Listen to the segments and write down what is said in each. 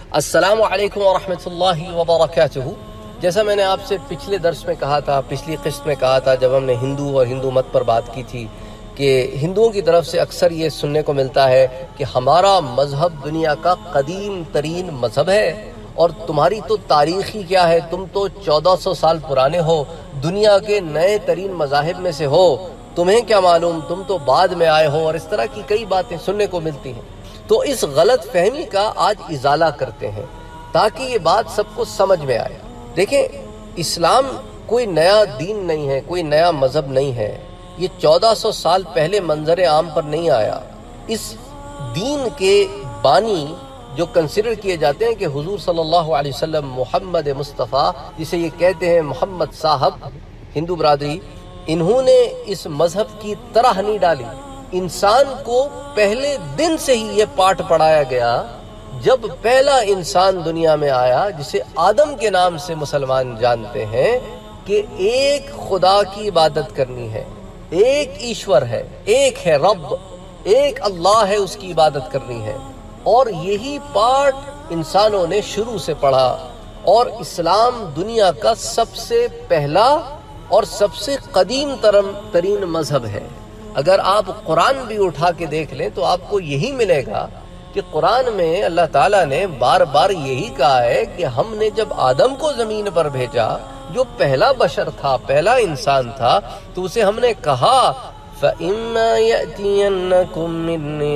السلام علیکم ورحمۃ اللہ وبرکاتہ۔ جیسا میں نے آپ سے پچھلے درس میں کہا تھا، پچھلی قسط میں کہا تھا جب ہم نے ہندو اور ہندو مت پر بات کی تھی، کہ ہندوؤں کی طرف سے اکثر یہ سننے کو ملتا ہے کہ ہمارا مذہب دنیا کا قدیم ترین مذہب ہے، اور تمہاری تو تاریخی کیا ہے، تم تو 1400 سال پرانے ہو، دنیا کے نئے ترین مذاہب میں سے ہو، تمہیں کیا معلوم، تم تو بعد میں آئے ہو، اور اس طرح کی کئی باتیں سننے کو ملتی ہیں۔ تو اس غلط فہمی کا آج ازالہ کرتے ہیں تاکہ یہ بات سب کو سمجھ میں آئے۔ دیکھیں، اسلام کوئی نیا دین نہیں ہے، کوئی نیا مذہب نہیں ہے، یہ 1400 سال پہلے منظر عام پر نہیں آیا۔ اس دین کے بانی جو کنسیڈر کیے جاتے ہیں کہ حضور صلی اللہ علیہ وسلم، محمد مصطفیٰ، جسے یہ کہتے ہیں محمد صاحب، ہندو برادری، انہوں نے اس مذہب کی طرح نہیں ڈالی۔ انسان کو پہلے دن سے ہی یہ پاٹ پڑھایا گیا، جب پہلا انسان دنیا میں آیا، جسے آدم کے نام سے مسلمان جانتے ہیں، کہ ایک خدا کی عبادت کرنی ہے، ایک ایشور ہے، ایک ہے رب، ایک اللہ ہے، اس کی عبادت کرنی ہے۔ اور یہی پاٹ انسانوں نے شروع سے پڑھا، اور اسلام دنیا کا سب سے پہلا اور سب سے قدیم ترین مذہب ہے۔ اگر آپ قرآن بھی اٹھا کے دیکھ لیں تو آپ کو یہی ملے گا کہ قرآن میں اللہ تعالیٰ نے بار بار یہی کہا ہے کہ ہم نے جب آدم کو زمین پر بھیجا، جو پہلا بشر تھا، پہلا انسان تھا، تو اسے ہم نے کہا فَإِمَّا يَأْتِيَنَّكُم مِّنِّي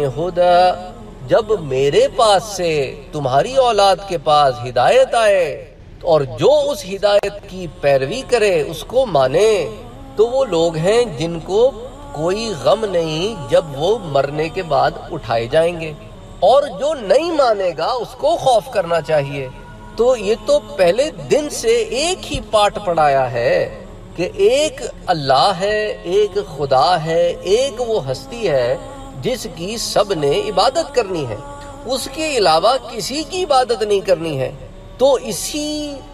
هُدًى، جب میرے پاس سے تمہاری اولاد کے پاس ہدایت آئے، اور جو اس ہدایت کی پیروی کرے، اس کو مانے، تو وہ لوگ ہیں جن کو کوئی غم نہیں جب وہ مرنے کے بعد اٹھائے جائیں گے، اور جو نہیں مانے گا اس کو خوف کرنا چاہیے۔ تو یہ تو پہلے دن سے ایک ہی پاٹ پڑھایا ہے کہ ایک اللہ ہے، ایک خدا ہے، ایک وہ ہستی ہے جس کی سب نے عبادت کرنی ہے، اس کے علاوہ کسی کی عبادت نہیں کرنی ہے۔ تو اسی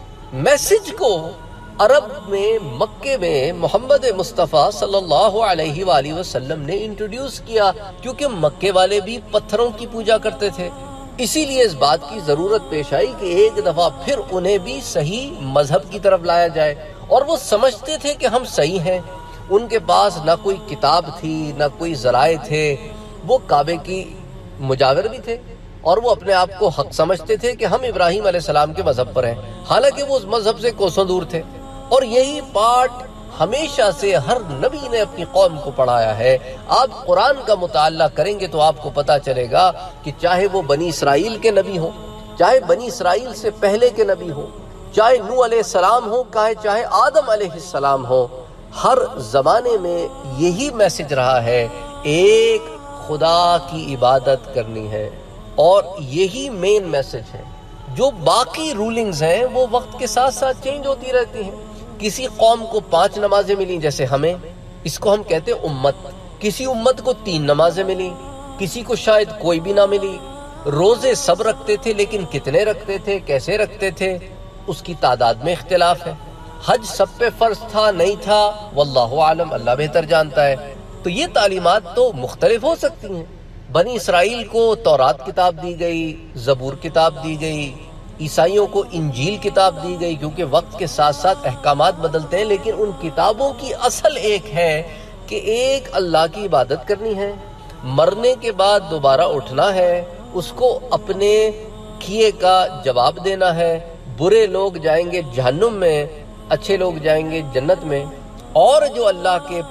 میسج کو عرب میں، مکے میں محمد مصطفیٰ صلی اللہ علیہ وآلہ وسلم نے انٹروڈیوس کیا، کیونکہ مکے والے بھی پتھروں کی پوجا کرتے تھے۔ اسی لیے اس بات کی ضرورت پیش آئی کہ ایک دفعہ پھر انہیں بھی صحیح مذہب کی طرف لایا جائے، اور وہ سمجھتے تھے کہ ہم صحیح ہیں۔ ان کے پاس نہ کوئی کتاب تھی، نہ کوئی ذرائع تھے، وہ کعبے کی مجاور بھی تھے، اور وہ اپنے آپ کو حق سمجھتے تھے کہ ہم ابراہیم علیہ السلام کے مذہب پر ہیں، حالانکہ وہ اس مذہب سے کوسوں دور تھے۔ اور یہی پاٹ ہمیشہ سے ہر نبی نے اپنی قوم کو پڑھایا ہے۔ آپ قرآن کا مطالعہ کریں گے تو آپ کو پتہ چلے گا کہ چاہے وہ بنی اسرائیل کے نبی ہوں، چاہے بنی اسرائیل سے پہلے کے نبی ہوں، چاہے نوح علیہ السلام ہوں، چاہے آدم علیہ السلام ہوں، ہر زمانے میں یہی میسج رہا ہے، ایک خدا کی عبادت کرنی ہے، اور یہی مین میسج ہے۔ جو باقی رولنگز ہیں وہ وقت کے ساتھ ساتھ چینج ہوتی رہتی ہیں۔ کسی قوم کو 5 نمازیں ملیں، جیسے ہمیں، اس کو ہم کہتے ہیں امت۔ کسی امت کو 3 نمازیں ملیں، کسی کو شاید کوئی بھی نہ ملی۔ روزے سب رکھتے تھے، لیکن کتنے رکھتے تھے، کیسے رکھتے تھے، اس کی تعداد میں اختلاف ہے۔ حج سب پہ فرض تھا، نہیں تھا، واللہ عالم، اللہ بہتر جانتا ہے۔ تو یہ تعلیمات تو مختلف ہو سکتی ہیں۔ بنی اسرائیل کو تورات کتاب دی گئی، زبور کتاب دی گئی، عیسائیوں کو انجیل کتاب دی گئی، کیونکہ وقت کے ساتھ ساتھ احکامات بدلتے ہیں، لیکن ان کتابوں کی اصل ایک ہے کہ ایک اللہ کی عبادت کرنی ہے، مرنے کے بعد دوبارہ اٹھنا ہے، اس کو اپنے کیے کا جواب دینا ہے۔ برے لوگ جائیں گے جہنم میں، اچھے لوگ جائیں گے جنت میں، اور جو اللہ کے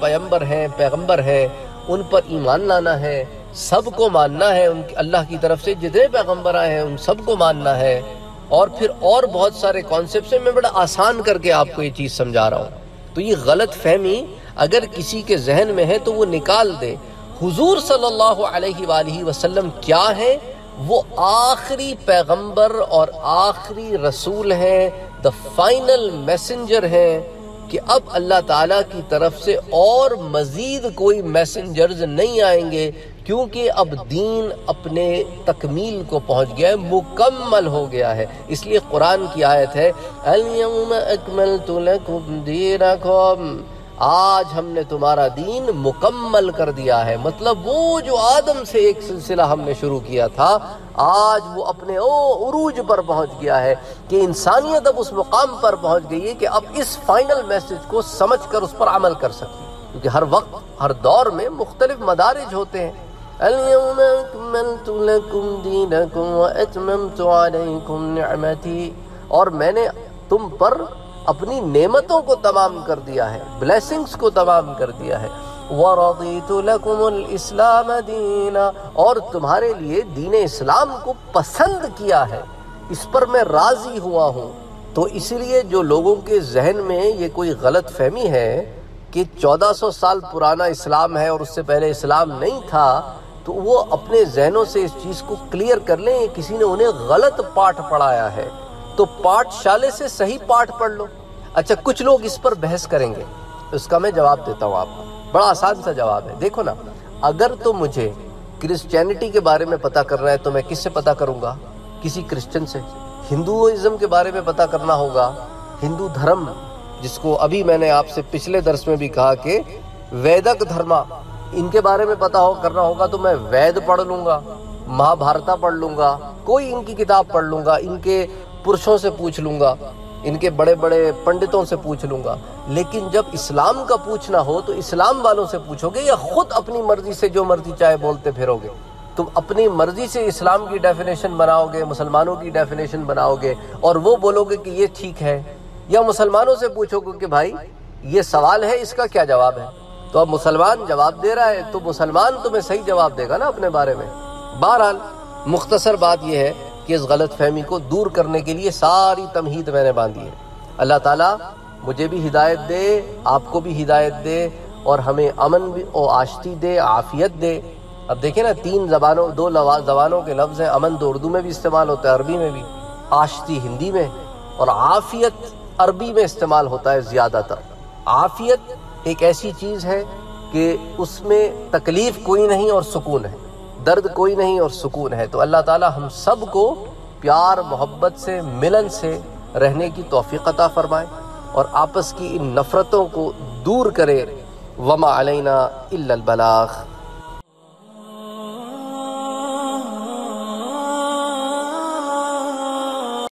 پیغمبر ہیں ان پر ایمان لانا ہے، سب کو ماننا ہے، اللہ کی طرف سے جتنے پیغمبر آئے ہیں ان سب کو ماننا ہے۔ اور پھر اور بہت سارے کانسیپٹس ہیں، میں بڑا آسان کر کے آپ کو یہ چیز سمجھا رہا ہوں۔ تو یہ غلط فہمی اگر کسی کے ذہن میں ہے تو وہ نکال دے۔ حضور صلی اللہ علیہ وآلہ وسلم کیا ہے؟ وہ آخری پیغمبر اور آخری رسول ہیں، the فائنل میسنجر ہیں، کہ اب اللہ تعالیٰ کی طرف سے اور مزید کوئی میسنجرز نہیں آئیں گے، کیونکہ اب دین اپنے تکمیل کو پہنچ گیا ہے، مکمل ہو گیا ہے۔ اس لیے قرآن کی آیت ہے الَّيَوْمَ أَكْمَلْتُ لَكُمْ دِينَكُمْ، آج ہم نے تمہارا دین مکمل کر دیا ہے. مطلب وہ جو آدم سے ایک سلسلہ ہم نے شروع کیا تھا آج وہ اپنے عروج پر پہنچ گیا ہے کہ انسانیت اب اس مقام پر پہنچ گئی ہے کہ اب اس فائنل میسج کو سمجھ کر اس پر عمل کر سکتی ہے. کیونکہ ہر وقت ہر دور میں مختلف مدارج ہوتے ہیں. اليوم اکملت لکم دینکم واتممت علیکم نعمتی، اور میں نے تم پر اپنی نعمتوں کو تمام کر دیا ہے، بلیسنگز کو تمام کر دیا ہے. وَرَضِيتُ لَكُمُ الْإِسْلَامَ دِينًا، اور تمہارے لیے دین اسلام کو پسند کیا ہے، اس پر میں راضی ہوا ہوں. تو اس لیے جو لوگوں کے ذہن میں یہ کوئی غلط فہمی ہے کہ 1400 سال پرانا اسلام ہے اور اس سے پہلے اسلام نہیں تھا، تو وہ اپنے ذہنوں سے اس چیز کو کلیئر کر لیں. کسی نے انہیں غلط پاٹھ پڑھایا ہے تو پاٹھ شالے سے صحیح پاٹھ پڑھ لو. اچھا، کچھ لوگ اس پر بحث کریں گے، اس کا میں جواب دیتا ہوں آپ کو. بڑا آسان سا جواب ہے. دیکھو نا، اگر تو مجھے کرسچینٹی کے بارے میں پتہ کرنا ہے تو میں کس سے پتہ کروں گا؟ کسی کرسچن سے. ہندوازم کے بارے میں پتہ کرنا ہوگا، ہندو دھرم، جس کو ابھی میں نے آپ سے پچھلے درس میں بھی کہا کہ ویدک دھرما، ان کے بارے میں پتہ کرنا ہوگا تو میں وید پڑھ لوں گا، مہا بھارتا پڑھ لوں گا، کوئی ان کی کتاب پڑھ لوں گا، ان کے پرشوں سے پوچھ لوں گا، ان کے بڑے بڑے پنڈتوں سے پوچھ لوں گا. لیکن جب اسلام کا پوچھنا ہو تو اسلام والوں سے پوچھو گے یا خود اپنی مرضی سے جو مرضی چاہے بولتے پھرو گے؟ تم اپنی مرضی سے اسلام کی ڈیفینیشن بناؤ گے، مسلمانوں کی ڈیفینیشن بناؤ گے اور وہ بولو گے کہ یہ ٹھیک ہے، یا مسلمانوں سے پوچھو گے کہ بھائی یہ سوال ہے، اس کا کیا جواب ہے؟ تو اب مسلمان جواب دے رہا ہے تو مسلمان تمہیں صحیح جواب دے گا نا اپنے بارے میں. بہرحال مختصر بات یہ ہے کہ اس غلط فہمی کو دور کرنے کے لیے ساری تمہید میں نے باندھی ہے. اللہ تعالیٰ مجھے بھی ہدایت دے، آپ کو بھی ہدایت دے، اور ہمیں امن بھی اور آشتی دے، عافیت دے. اب دیکھیں نا، دو زبانوں کے لفظ ہیں. امن تو اردو میں بھی استعمال ہوتا ہے، عربی میں بھی، آشتی ہندی میں، اور عافیت عربی میں استعمال ہوتا ہے زیادہ تر. عافیت ایک ایسی چیز ہے کہ اس میں تکلیف کوئی نہیں اور سکون ہے، درد کوئی نہیں اور سکون ہے. تو اللہ تعالیٰ ہم سب کو پیار محبت سے، ملن سے رہنے کی توفیق عطا فرمائے اور آپس کی ان نفرتوں کو دور کرے. وما علینا الا البلاغ.